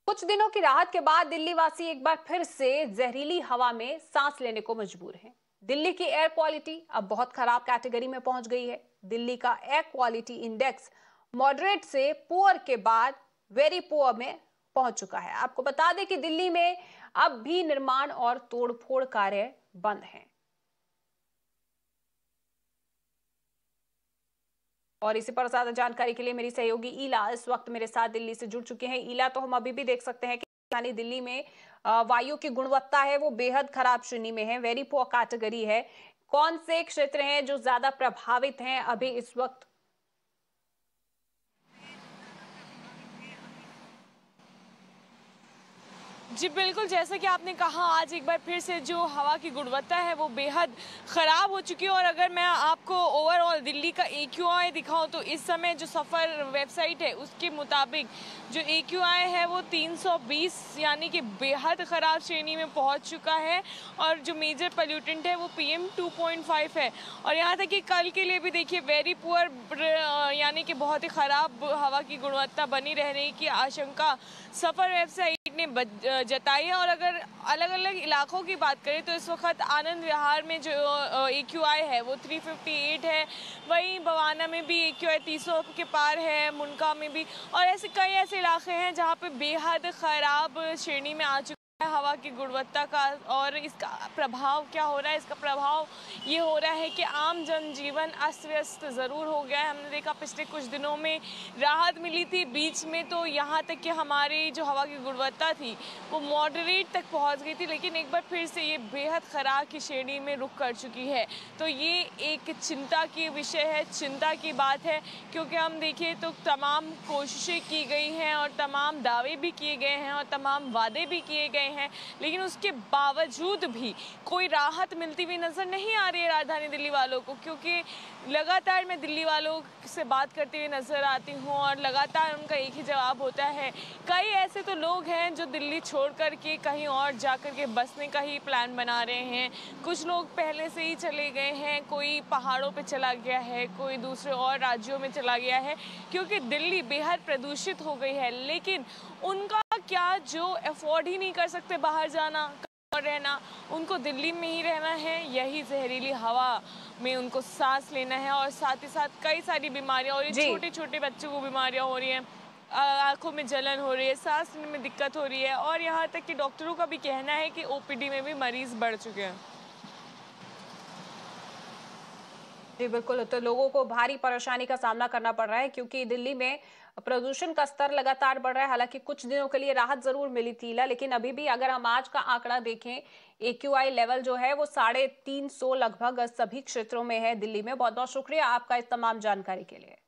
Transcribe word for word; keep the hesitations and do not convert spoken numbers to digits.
कुछ दिनों की राहत के बाद दिल्ली वासी एक बार फिर से जहरीली हवा में सांस लेने को मजबूर हैं। दिल्ली की एयर क्वालिटी अब बहुत खराब कैटेगरी में पहुंच गई है। दिल्ली का एयर क्वालिटी इंडेक्स मॉडरेट से पुअर के बाद वेरी पुअर में पहुंच चुका है। आपको बता दें कि दिल्ली में अब भी निर्माण और तोड़फोड़ कार्य बंद हैं। और इसी पर ज्यादा जानकारी के लिए मेरी सहयोगी ईला इस वक्त मेरे साथ दिल्ली से जुड़ चुके हैं। ईला, तो हम अभी भी देख सकते हैं कि राजधानी दिल्ली में अ, वायु की गुणवत्ता है वो बेहद खराब श्रेणी में है, वेरी पुअर कैटेगरी है। कौन से क्षेत्र हैं जो ज्यादा प्रभावित हैं अभी इस वक्त? जी बिल्कुल, जैसा कि आपने कहा, आज एक बार फिर से जो हवा की गुणवत्ता है वो बेहद ख़राब हो चुकी है। और अगर मैं आपको ओवरऑल दिल्ली का ए क्यू आई दिखाऊं तो इस समय जो सफ़र वेबसाइट है उसके मुताबिक जो ए क्यू आई है वो तीन सौ बीस यानी कि बेहद ख़राब श्रेणी में पहुंच चुका है। और जो मेजर पोल्यूटेंट है वो P M two point five है। और यहाँ तक कि कल के लिए भी देखिए वेरी पुअर यानी कि बहुत ही ख़राब हवा की गुणवत्ता बनी रहने की आशंका सफ़र वेबसाइट ने जताई है। और अगर अलग अलग इलाकों की बात करें तो इस वक्त आनंद विहार में जो ए क्यू आई है वो तीन सौ अट्ठावन है, वहीं बवाना में भी ए क्यू आई तीन सौ के पार है, मुनका में भी। और ऐसे कई ऐसे इलाके हैं जहाँ पे बेहद ख़राब श्रेणी में आ चुके हवा की गुणवत्ता का। और इसका प्रभाव क्या हो रहा है? इसका प्रभाव ये हो रहा है कि आम जनजीवन अस्त व्यस्त ज़रूर हो गया है। हमने देखा पिछले कुछ दिनों में राहत मिली थी, बीच में तो यहाँ तक कि हमारी जो हवा की गुणवत्ता थी वो मॉडरेट तक पहुँच गई थी, लेकिन एक बार फिर से ये बेहद ख़राब की श्रेणी में रुक कर चुकी है। तो ये एक चिंता की विषय है, चिंता की बात है, क्योंकि हम देखें तो तमाम कोशिशें की गई हैं और तमाम दावे भी किए गए हैं और तमाम वादे भी किए गए हैं, लेकिन उसके बावजूद भी कोई राहत मिलती हुई नजर नहीं आ रही है राजधानी दिल्ली वालों को। क्योंकि लगातार मैं दिल्ली वालों से बात करते हुए नजर आती हूँ और लगातार उनका एक ही जवाब होता है। कई ऐसे तो लोग हैं जो दिल्ली छोड़ कर के कहीं और जाकर के बसने का ही प्लान बना रहे हैं, कुछ लोग पहले से ही चले गए हैं, कोई पहाड़ों पे चला गया है, कोई दूसरे और राज्यों में चला गया है, क्योंकि दिल्ली बेहद प्रदूषित हो गई है। लेकिन उनका क्या जो अफोर्ड ही नहीं कर सकते बाहर जाना और रहना, उनको दिल्ली में ही रहना है, यही जहरीली हवा में उनको सांस लेना है। और साथ ही साथ कई सारी बीमारियां हो रही हैं, छोटे छोटे बच्चों को बीमारियां हो रही हैं, आंखों में जलन हो रही है, सांस लेने में दिक्कत हो रही है, और यहाँ तक कि डॉक्टरों का भी कहना है कि ओ पी डी में भी मरीज बढ़ चुके हैं। जी बिल्कुल, तो लोगों को भारी परेशानी का सामना करना पड़ रहा है क्योंकि दिल्ली में प्रदूषण का स्तर लगातार बढ़ रहा है। हालांकि कुछ दिनों के लिए राहत जरूर मिली थी, लेकिन अभी भी अगर हम आज का आंकड़ा देखें, ए क्यू आई लेवल जो है वो साढ़े तीन सौ लगभग सभी क्षेत्रों में है दिल्ली में। बहुत बहुत शुक्रिया आपका इस तमाम जानकारी के लिए।